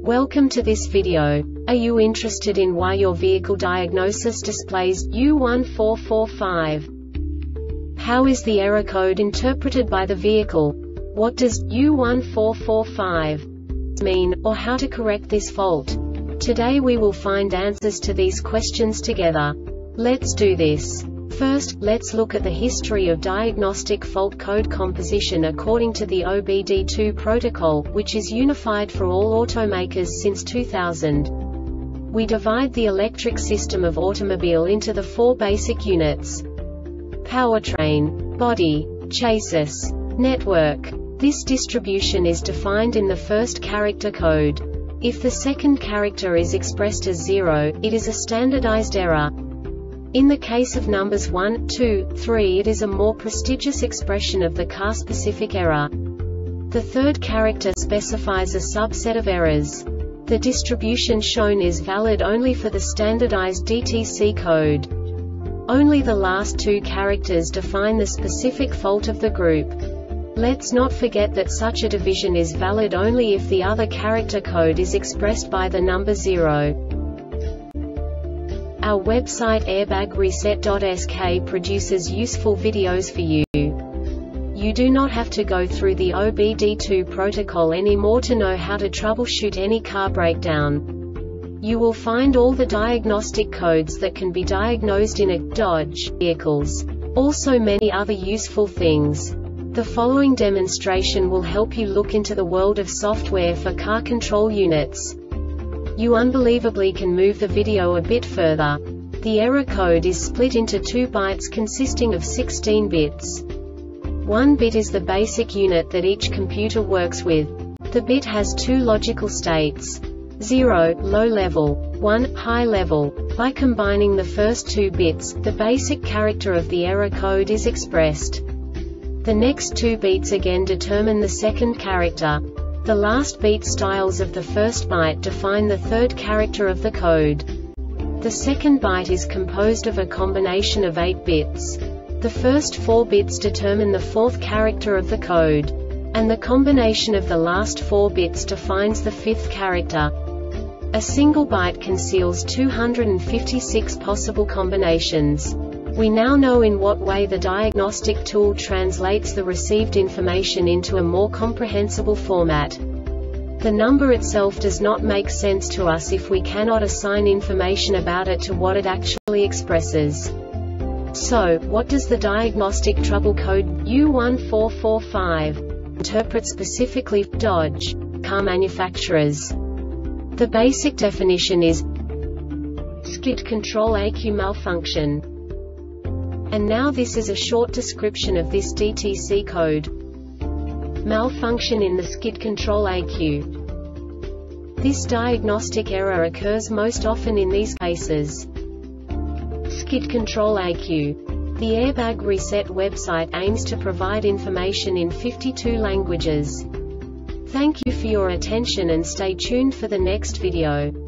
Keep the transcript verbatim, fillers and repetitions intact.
Welcome to this video. Are you interested in why your vehicle diagnosis displays U one four four five? How is the error code interpreted by the vehicle? What does U one four four five mean, or how to correct this fault? Today we will find answers to these questions together. Let's do this. First, let's look at the history of diagnostic fault code composition according to the O B D two protocol, which is unified for all automakers since two thousand. We divide the electric system of automobile into the four basic units: powertrain, body, chassis, network. This distribution is defined in the first character code. If the second character is expressed as zero, it is a standardized error. In the case of numbers one, two, three, it is a more prestigious expression of the car-specific error. The third character specifies a subset of errors. The distribution shown is valid only for the standardized D T C code. Only the last two characters define the specific fault of the group. Let's not forget that such a division is valid only if the other character code is expressed by the number zero. Our website airbag reset dot S K produces useful videos for you. You do not have to go through the O B D two protocol anymore to know how to troubleshoot any car breakdown. You will find all the diagnostic codes that can be diagnosed in a Dodge vehicles. Also many other useful things. The following demonstration will help you look into the world of software for car control units. You unbelievably can move the video a bit further. The error code is split into two bytes consisting of sixteen bits. One bit is the basic unit that each computer works with. The bit has two logical states: zero, low level, one, high level. By combining the first two bits, the basic character of the error code is expressed. The next two beats again determine the second character. The last beat styles of the first byte define the third character of the code. The second byte is composed of a combination of eight bits. The first four bits determine the fourth character of the code. And the combination of the last four bits defines the fifth character. A single byte conceals two hundred fifty-six possible combinations. We now know in what way the diagnostic tool translates the received information into a more comprehensible format. The number itself does not make sense to us if we cannot assign information about it to what it actually expresses. So, what does the diagnostic trouble code U one four four five interpret specifically for Dodge car manufacturers? The basic definition is skid control E Q malfunction. And now this is a short description of this D T C code. Malfunction in the skid control E Q. This diagnostic error occurs most often in these cases: skid control E Q. The Airbag Reset website aims to provide information in fifty-two languages. Thank you for your attention and stay tuned for the next video.